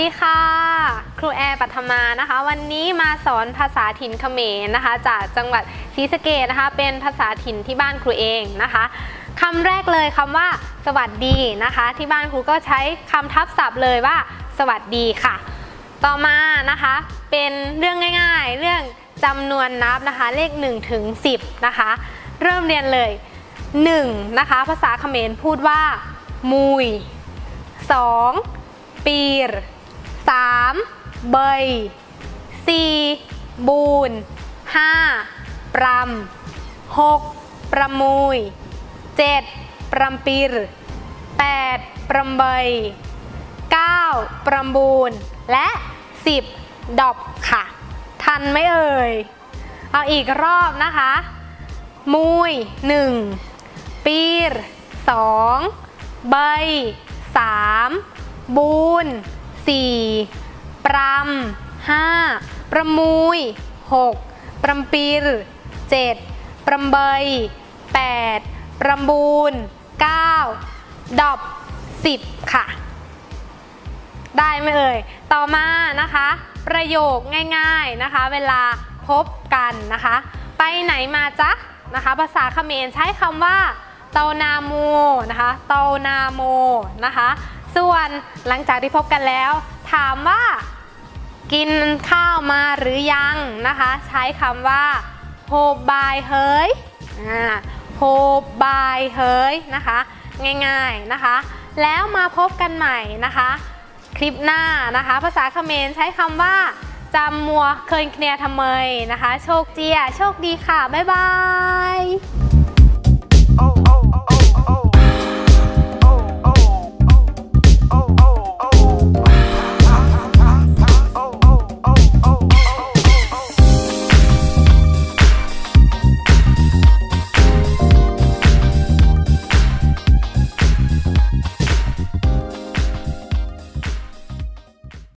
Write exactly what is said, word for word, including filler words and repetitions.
ดีค่ะครูแอร์ปัทมานะคะวันนี้มาสอนภาษาถิ่นเขมรนะคะจากจังหวัดศรีสะเกษนะคะเป็นภาษาถิ่นที่บ้านครูเองนะคะคำแรกเลยคำว่าสวัสดีนะคะที่บ้านครูก็ใช้คำทับศัพท์เลยว่าสวัสดีค่ะต่อมานะคะเป็นเรื่องง่ายๆเรื่องจำนวนนับนะคะเลขหนึ่งถึงสิบนะคะเริ่มเรียนเลยหนึ่งนะคะภาษาเขมรพูดว่ามุยสองปีรสามเบยสี่บูนห้าปรำหกประมุยเจ็ดปรำปีรแปดปรำเบยเก้าปรำบูนและสิบดอบค่ะทันไหมเอ่ยเอาอีกรอบนะคะมุยหนึ่งปีรสองเบยสามบูนสี่ปรำห้าประมุยหกปรำปีรเจ็ดปรำเบยแปดปรำบูนเก้าดอบสิบค่ะได้ไหมเอ่ยต่อมานะคะประโยคง่ายๆนะคะเวลาพบกันนะคะไปไหนมาจ๊ะนะคะภาษาเขมรใช้คำว่าเตานาโมนะคะเตานาโมนะคะส่วนหลังจากที่พบกันแล้วถามว่ากินข้าวมาหรือยังนะคะใช้คำว่าโฮบบายเฮยโฮบบายเฮยนะคะง่ายๆนะคะแล้วมาพบกันใหม่นะคะคลิปหน้านะคะภาษาเขมรใช้คำว่าจำมัวเคยเคลียร์ทำไมนะคะโชคเจียโชคดีค่ะบ๊ายบาย